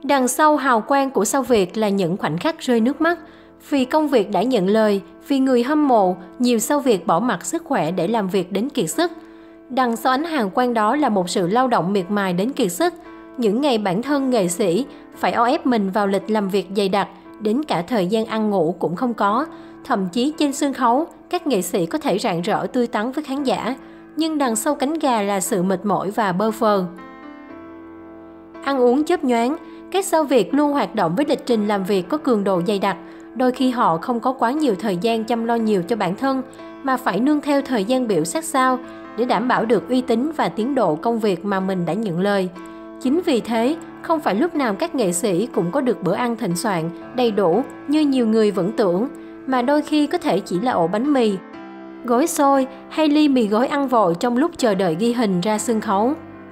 Đằng sau hào quang của sao Việt là những khoảnh khắc rơi nước mắt. Vì công việc đã nhận lời, vì người hâm mộ, nhiều sao Việt bỏ mặc sức khỏe để làm việc đến kiệt sức. Đằng sau ánh hào quang đó là một sự lao động miệt mài đến kiệt sức. Những ngày bản thân nghệ sĩ phải o ép mình vào lịch làm việc dày đặc, đến cả thời gian ăn ngủ cũng không có. Thậm chí trên sân khấu, các nghệ sĩ có thể rạng rỡ tươi tắn với khán giả, nhưng đằng sau cánh gà là sự mệt mỏi và bơ phờ. Ăn uống chớp nhoáng, các sao Việt luôn hoạt động với lịch trình làm việc có cường độ dày đặc. Đôi khi họ không có quá nhiều thời gian chăm lo nhiều cho bản thân, mà phải nương theo thời gian biểu sát sao để đảm bảo được uy tín và tiến độ công việc mà mình đã nhận lời. Chính vì thế, không phải lúc nào các nghệ sĩ cũng có được bữa ăn thịnh soạn, đầy đủ như nhiều người vẫn tưởng, mà đôi khi có thể chỉ là ổ bánh mì, gói xôi hay ly mì gói ăn vội trong lúc chờ đợi ghi hình ra sân khấu.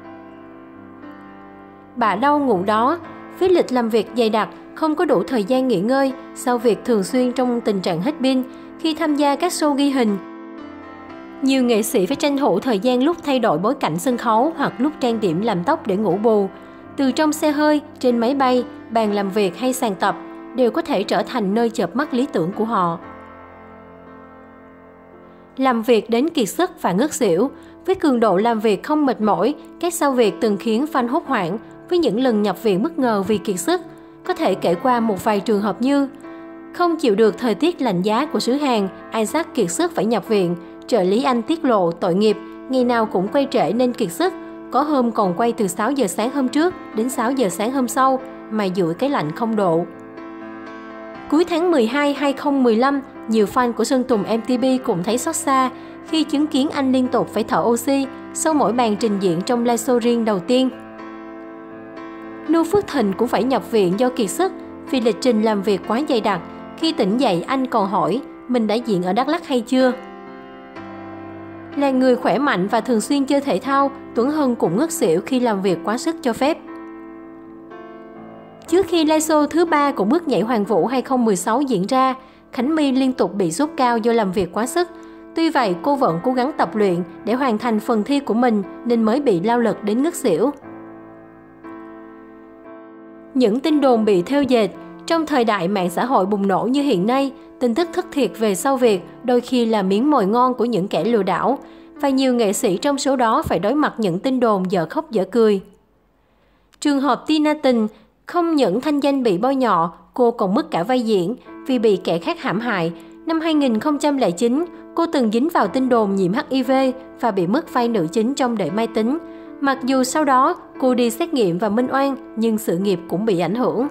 Bạ đâu ngủ đó, với lịch làm việc dày đặc, không có đủ thời gian nghỉ ngơi, sao Việt thường xuyên trong tình trạng hết pin khi tham gia các show ghi hình. Nhiều nghệ sĩ phải tranh thủ thời gian lúc thay đổi bối cảnh sân khấu hoặc lúc trang điểm làm tóc để ngủ bù. Từ trong xe hơi, trên máy bay, bàn làm việc hay sàn tập đều có thể trở thành nơi chợp mắt lý tưởng của họ. Làm việc đến kiệt sức và ngất xỉu, với cường độ làm việc không mệt mỏi, các sao Việt từng khiến fan hốt hoảng với những lần nhập viện bất ngờ vì kiệt sức. Có thể kể qua một vài trường hợp như: không chịu được thời tiết lạnh giá của xứ Hàn, Isaac kiệt sức phải nhập viện. Trợ lý anh tiết lộ tội nghiệp, ngày nào cũng quay trễ nên kiệt sức. Có hôm còn quay từ 6 giờ sáng hôm trước đến 6 giờ sáng hôm sau, mà dụi cái lạnh 0 độ. Cuối tháng 12 2015, nhiều fan của Sơn Tùng MTP cũng thấy xót xa khi chứng kiến anh liên tục phải thở oxy sau mỗi màn trình diễn trong live show riêng đầu tiên. Nu Phước Thịnh cũng phải nhập viện do kiệt sức vì lịch trình làm việc quá dày đặc. Khi tỉnh dậy, anh còn hỏi mình đã diễn ở Đắk Lắk hay chưa. Là người khỏe mạnh và thường xuyên chơi thể thao, Tuấn Hân cũng ngất xỉu khi làm việc quá sức cho phép. Trước khi live show thứ 3 của Bước Nhảy Hoàng Vũ 2016 diễn ra, Khánh My liên tục bị sốt cao do làm việc quá sức. Tuy vậy, cô vẫn cố gắng tập luyện để hoàn thành phần thi của mình nên mới bị lao lực đến ngất xỉu. Những tin đồn bị thêu dệt. Trong thời đại mạng xã hội bùng nổ như hiện nay, tin tức thất thiệt về sao Việt đôi khi là miếng mồi ngon của những kẻ lừa đảo, và nhiều nghệ sĩ trong số đó phải đối mặt những tin đồn dở khóc dở cười. Trường hợp Tina Tình không những thanh danh bị bôi nhọ, cô còn mất cả vai diễn vì bị kẻ khác hãm hại. Năm 2009, cô từng dính vào tin đồn nhiễm HIV và bị mất vai nữ chính trong Đời Mai Tính. Mặc dù sau đó cô đi xét nghiệm và minh oan, nhưng sự nghiệp cũng bị ảnh hưởng.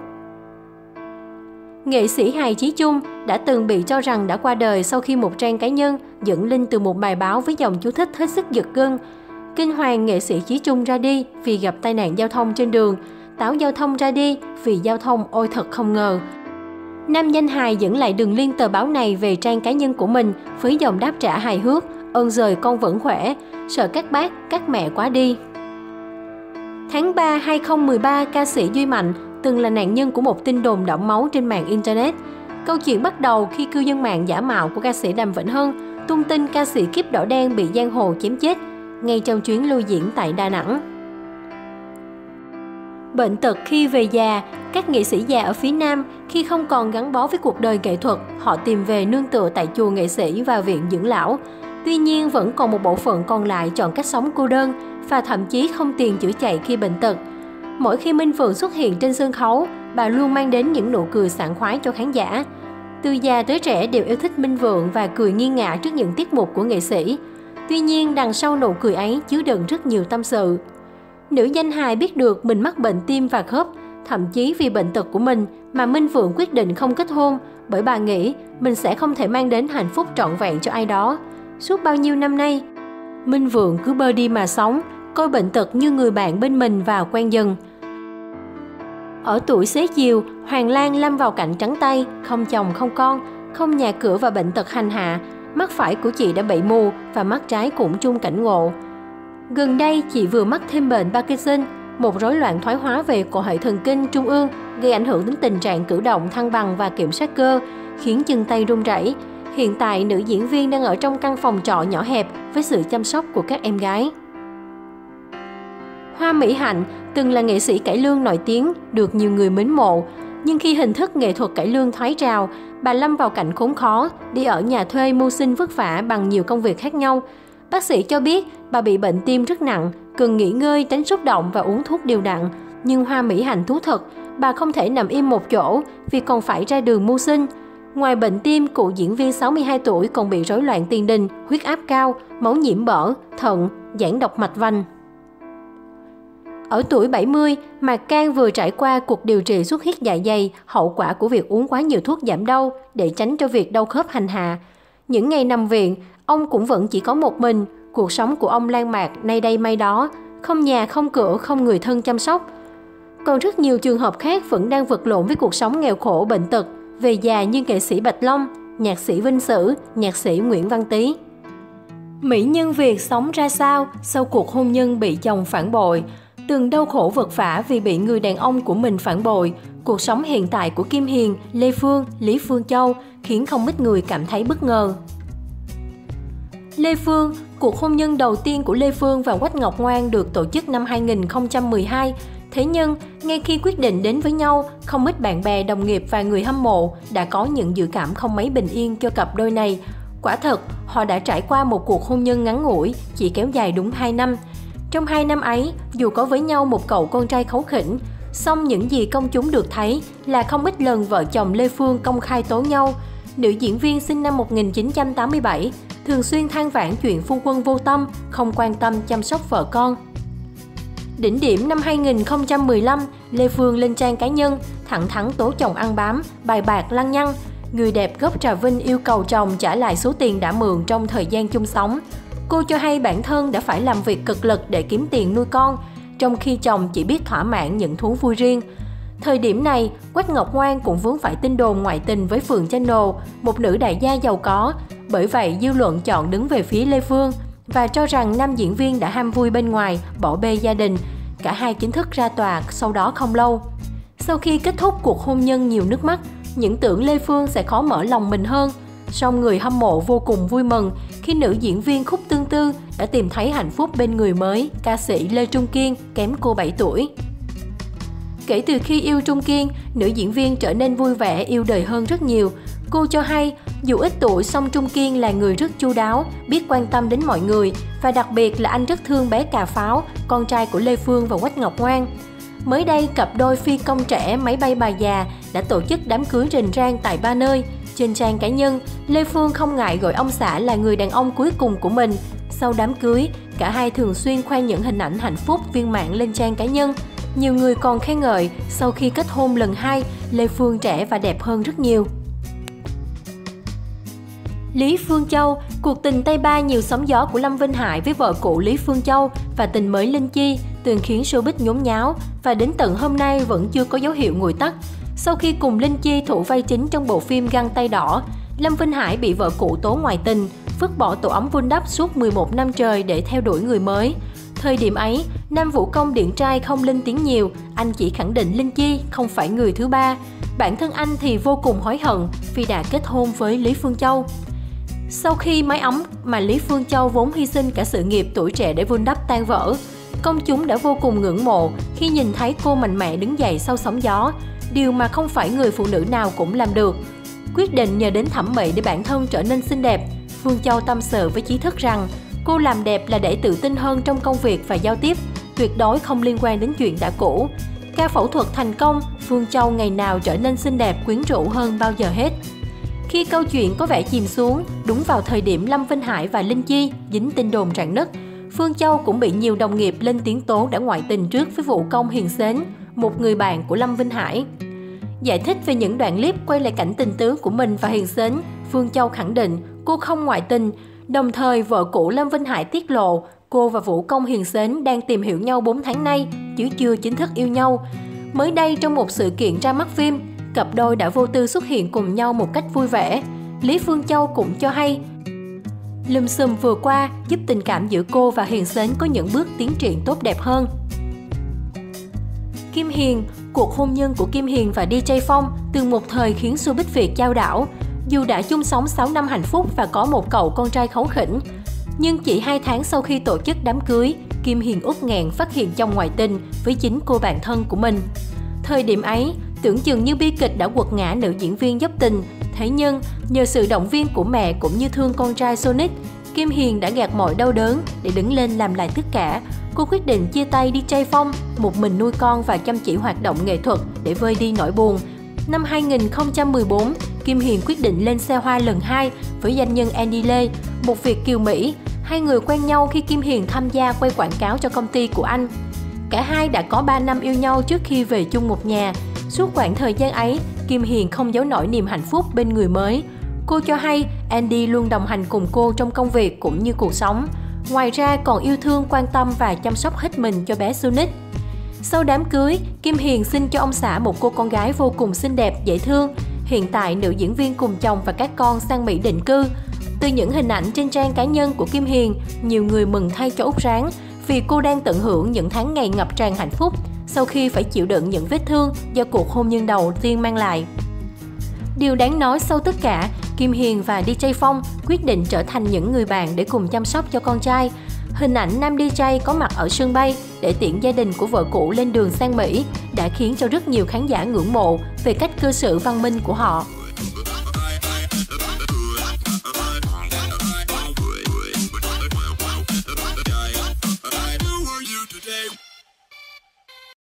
Nghệ sĩ hài Chí Chung đã từng bị cho rằng đã qua đời sau khi một trang cá nhân dẫn link từ một bài báo với dòng chú thích hết sức giật gân. Kinh hoàng nghệ sĩ Chí Chung ra đi vì gặp tai nạn giao thông trên đường, Táo giao thông ra đi vì giao thông ôi thật không ngờ. Nam danh hài dẫn lại đường link tờ báo này về trang cá nhân của mình với dòng đáp trả hài hước: ơn giời con vẫn khỏe, sợ các bác, các mẹ quá đi. Tháng 3 2013, ca sĩ Duy Mạnh từng là nạn nhân của một tin đồn đẫm máu trên mạng Internet. Câu chuyện bắt đầu khi cư dân mạng giả mạo của ca sĩ Đàm Vĩnh Hưng tung tin ca sĩ Kiếp Đỏ Đen bị giang hồ chém chết ngay trong chuyến lưu diễn tại Đà Nẵng. Bệnh tật khi về già, các nghệ sĩ già ở phía Nam khi không còn gắn bó với cuộc đời nghệ thuật, họ tìm về nương tựa tại chùa nghệ sĩ và viện dưỡng lão. Tuy nhiên, vẫn còn một bộ phận còn lại chọn cách sống cô đơn và thậm chí không tiền chữa chạy khi bệnh tật. Mỗi khi Minh Phượng xuất hiện trên sân khấu, bà luôn mang đến những nụ cười sảng khoái cho khán giả. Từ già tới trẻ đều yêu thích Minh Phượng và cười nghiêng ngả trước những tiết mục của nghệ sĩ. Tuy nhiên, đằng sau nụ cười ấy chứa đựng rất nhiều tâm sự. Nữ danh hài biết được mình mắc bệnh tim và khớp, thậm chí vì bệnh tật của mình mà Minh Phượng quyết định không kết hôn, bởi bà nghĩ mình sẽ không thể mang đến hạnh phúc trọn vẹn cho ai đó. Suốt bao nhiêu năm nay, Minh Phượng cứ bơ đi mà sống, coi bệnh tật như người bạn bên mình và quen dần. Ở tuổi xế chiều, Hoàng Lan lâm vào cảnh trắng tay, không chồng không con, không nhà cửa và bệnh tật hành hạ. Mắt phải của chị đã bị mù và mắt trái cũng chung cảnh ngộ. Gần đây, chị vừa mắc thêm bệnh Parkinson, một rối loạn thoái hóa về cổ hệ thần kinh trung ương gây ảnh hưởng đến tình trạng cử động, thăng bằng và kiểm soát cơ, khiến chân tay run rẩy. Hiện tại, nữ diễn viên đang ở trong căn phòng trọ nhỏ hẹp với sự chăm sóc của các em gái. Hoa Mỹ Hạnh Từng là nghệ sĩ cải lương nổi tiếng, được nhiều người mến mộ, nhưng khi hình thức nghệ thuật cải lương thoái trào, bà lâm vào cảnh khốn khó, đi ở nhà thuê mưu sinh vất vả bằng nhiều công việc khác nhau. Bác sĩ cho biết bà bị bệnh tim rất nặng, cần nghỉ ngơi, tránh xúc động và uống thuốc đều đặn. Nhưng hoa mỹ hạnh thú thực, bà không thể nằm im một chỗ vì còn phải ra đường mưu sinh. Ngoài bệnh tim, cụ diễn viên 62 tuổi còn bị rối loạn tiền đình, huyết áp cao, máu nhiễm mỡ, thận, giãn động mạch vành. Ở tuổi 70, Mạc Cang vừa trải qua cuộc điều trị xuất huyết dạ dày, hậu quả của việc uống quá nhiều thuốc giảm đau để tránh cho việc đau khớp hành hạ. Những ngày nằm viện, ông cũng vẫn chỉ có một mình, cuộc sống của ông lan mạc nay đây mai đó, không nhà không cửa, không người thân chăm sóc. Còn rất nhiều trường hợp khác vẫn đang vật lộn với cuộc sống nghèo khổ bệnh tật, về già như nghệ sĩ Bạch Long, nhạc sĩ Vinh Sử, nhạc sĩ Nguyễn Văn Tý. Mỹ nhân Việt sống ra sao sau cuộc hôn nhân bị chồng phản bội? Từng đau khổ vật vả vì bị người đàn ông của mình phản bội, cuộc sống hiện tại của Kim Hiền, Lê Phương, Lý Phương Châu khiến không ít người cảm thấy bất ngờ. Lê Phương, cuộc hôn nhân đầu tiên của Lê Phương và Quách Ngọc Ngoan được tổ chức năm 2012. Thế nhưng, ngay khi quyết định đến với nhau, không ít bạn bè, đồng nghiệp và người hâm mộ đã có những dự cảm không mấy bình yên cho cặp đôi này. Quả thật, họ đã trải qua một cuộc hôn nhân ngắn ngủi, chỉ kéo dài đúng 2 năm. Trong 2 năm ấy, dù có với nhau một cậu con trai kháu khỉnh, song những gì công chúng được thấy là không ít lần vợ chồng Lê Phương công khai tố nhau. Nữ diễn viên sinh năm 1987 thường xuyên than vãn chuyện phu quân vô tâm, không quan tâm chăm sóc vợ con. Đỉnh điểm năm 2015, Lê Phương lên trang cá nhân, thẳng thắn tố chồng ăn bám, bài bạc lăng nhăng. Người đẹp gốc Trà Vinh yêu cầu chồng trả lại số tiền đã mượn trong thời gian chung sống. Cô cho hay bản thân đã phải làm việc cực lực để kiếm tiền nuôi con, trong khi chồng chỉ biết thỏa mãn những thú vui riêng. Thời điểm này, Quách Ngọc Ngoan cũng vướng phải tin đồn ngoại tình với Phượng Channel, một nữ đại gia giàu có. Bởi vậy, dư luận chọn đứng về phía Lê Phương và cho rằng nam diễn viên đã ham vui bên ngoài, bỏ bê gia đình. Cả hai chính thức ra tòa sau đó không lâu. Sau khi kết thúc cuộc hôn nhân nhiều nước mắt, những tưởng Lê Phương sẽ khó mở lòng mình hơn. Song người hâm mộ vô cùng vui mừng khi nữ diễn viên Khúc Tương Tư đã tìm thấy hạnh phúc bên người mới, ca sĩ Lê Trung Kiên, kém cô 7 tuổi. Kể từ khi yêu Trung Kiên, nữ diễn viên trở nên vui vẻ, yêu đời hơn rất nhiều. Cô cho hay, dù ít tuổi song Trung Kiên là người rất chu đáo, biết quan tâm đến mọi người và đặc biệt là anh rất thương bé Cà Pháo, con trai của Lê Phương và Quách Ngọc Ngoan. Mới đây, cặp đôi phi công trẻ máy bay bà già đã tổ chức đám cưới rình rang tại 3 nơi. Trên trang cá nhân, Lê Phương không ngại gọi ông xã là người đàn ông cuối cùng của mình. Sau đám cưới, cả hai thường xuyên khoe những hình ảnh hạnh phúc viên mãn lên trang cá nhân. Nhiều người còn khen ngợi sau khi kết hôn lần 2, Lê Phương trẻ và đẹp hơn rất nhiều. Lý Phương Châu, cuộc tình Tây Ba nhiều sóng gió của Lâm Vinh Hải với vợ cũ Lý Phương Châu và tình mới Linh Chi từng khiến showbiz nhốn nháo và đến tận hôm nay vẫn chưa có dấu hiệu nguội tắt. Sau khi cùng Linh Chi thủ vai chính trong bộ phim Găng Tay Đỏ, Lâm Vinh Hải bị vợ cũ tố ngoại tình, vứt bỏ tổ ấm vun đắp suốt 11 năm trời để theo đuổi người mới. Thời điểm ấy, nam vũ công điển trai không lên tiếng nhiều, anh chỉ khẳng định Linh Chi không phải người thứ ba. Bản thân anh thì vô cùng hối hận vì đã kết hôn với Lý Phương Châu. Sau khi mái ấm mà Lý Phương Châu vốn hy sinh cả sự nghiệp tuổi trẻ để vun đắp tan vỡ, công chúng đã vô cùng ngưỡng mộ khi nhìn thấy cô mạnh mẽ đứng dậy sau sóng gió, điều mà không phải người phụ nữ nào cũng làm được. Quyết định nhờ đến thẩm mỹ để bản thân trở nên xinh đẹp, Phương Châu tâm sự với Chí Thức rằng cô làm đẹp là để tự tin hơn trong công việc và giao tiếp, tuyệt đối không liên quan đến chuyện đã cũ. Ca phẫu thuật thành công, Phương Châu ngày nào trở nên xinh đẹp quyến rũ hơn bao giờ hết. Khi câu chuyện có vẻ chìm xuống, đúng vào thời điểm Lâm Vinh Hải và Linh Chi dính tin đồn rạn nứt, Phương Châu cũng bị nhiều đồng nghiệp lên tiếng tố đã ngoại tình trước với Vũ Công Hiền Sến, một người bạn của Lâm Vinh Hải. Giải thích về những đoạn clip quay lại cảnh tình tứ của mình và Hiền Sến, Phương Châu khẳng định cô không ngoại tình. Đồng thời, vợ cũ Lâm Vinh Hải tiết lộ cô và Vũ Công Hiền Sến đang tìm hiểu nhau 4 tháng nay, chứ chưa chính thức yêu nhau. Mới đây, trong một sự kiện ra mắt phim, cặp đôi đã vô tư xuất hiện cùng nhau một cách vui vẻ. Lý Phương Châu cũng cho hay, lùm xùm vừa qua giúp tình cảm giữa cô và Hiền Sến có những bước tiến triển tốt đẹp hơn. Kim Hiền, cuộc hôn nhân của Kim Hiền và DJ Phong từng một thời khiến showbiz Việt chao đảo. Dù đã chung sống 6 năm hạnh phúc và có một cậu con trai kháu khỉnh, nhưng chỉ 2 tháng sau khi tổ chức đám cưới, Kim Hiền uất nghẹn phát hiện chồng ngoại tình với chính cô bạn thân của mình. Thời điểm ấy, tưởng chừng như bi kịch đã quật ngã nữ diễn viên dốc tình. Thế nhưng, nhờ sự động viên của mẹ cũng như thương con trai Sonic, Kim Hiền đã gạt mọi đau đớn để đứng lên làm lại tất cả. Cô quyết định chia tay DJ Phong, một mình nuôi con và chăm chỉ hoạt động nghệ thuật để vơi đi nỗi buồn. Năm 2014, Kim Hiền quyết định lên xe hoa lần 2 với doanh nhân Andy Lê, một Việt kiều Mỹ. Hai người quen nhau khi Kim Hiền tham gia quay quảng cáo cho công ty của anh. Cả hai đã có 3 năm yêu nhau trước khi về chung một nhà. Suốt quãng thời gian ấy, Kim Hiền không giấu nổi niềm hạnh phúc bên người mới. Cô cho hay Andy luôn đồng hành cùng cô trong công việc cũng như cuộc sống. Ngoài ra còn yêu thương, quan tâm và chăm sóc hết mình cho bé Sonic. Sau đám cưới, Kim Hiền sinh cho ông xã một cô con gái vô cùng xinh đẹp, dễ thương. Hiện tại, nữ diễn viên cùng chồng và các con sang Mỹ định cư. Từ những hình ảnh trên trang cá nhân của Kim Hiền, nhiều người mừng thay cho Út Ráng vì cô đang tận hưởng những tháng ngày ngập tràn hạnh phúc sau khi phải chịu đựng những vết thương do cuộc hôn nhân đầu tiên mang lại. Điều đáng nói sau tất cả, Kim Hiền và DJ Phong quyết định trở thành những người bạn để cùng chăm sóc cho con trai. Hình ảnh nam DJ có mặt ở sân bay để tiễn gia đình của vợ cũ lên đường sang Mỹ đã khiến cho rất nhiều khán giả ngưỡng mộ về cách cư xử văn minh của họ.